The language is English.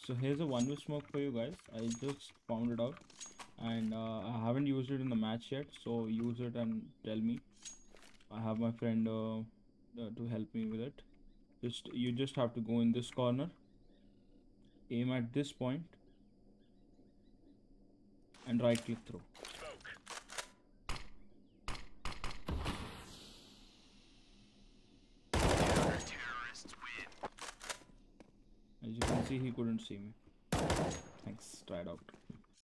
So here's a one-way smoke for you guys. I just found it out, and I haven't used it in the match yet. So use it and tell me. I have my friend to help me with it. You just have to go in this corner, aim at this point, and right click through. As you can see, he couldn't see me. Thanks, try it out.